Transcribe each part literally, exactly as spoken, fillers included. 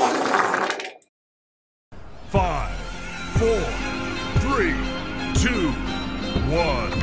Five, four, three, two, one.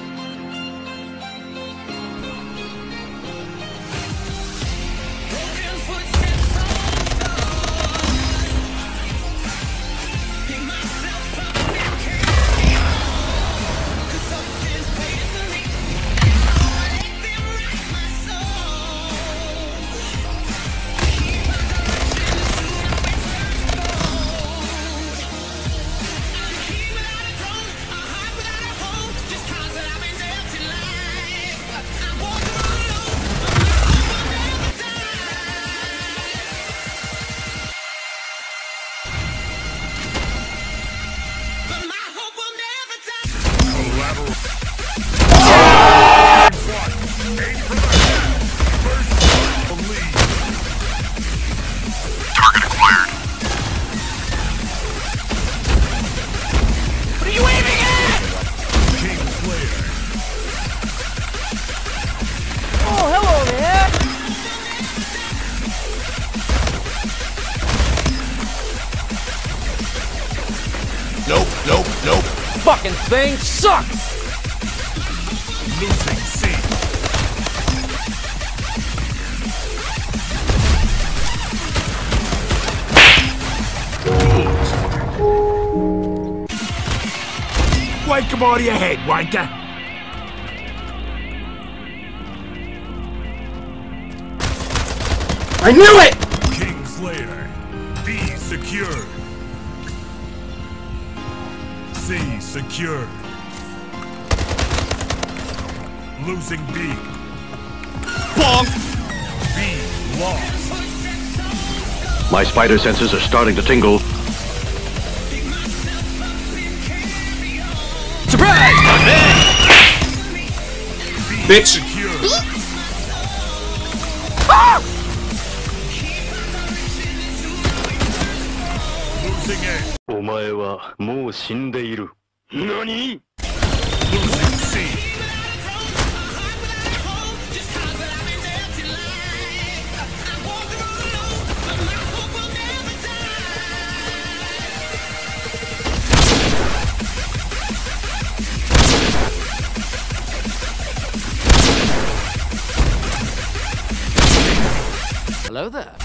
Nope, nope, nope. Fucking thing sucks! Losing C. Wake him out of your head, wanker! I knew it! Kingslayer. B secured. C secured. Losing B. Bonk! B lost. My spider senses are starting to tingle. Surprise! B Bitch! secured. Ah! Losing A. お前はもう死んでいる。何? Losing C. Hello there.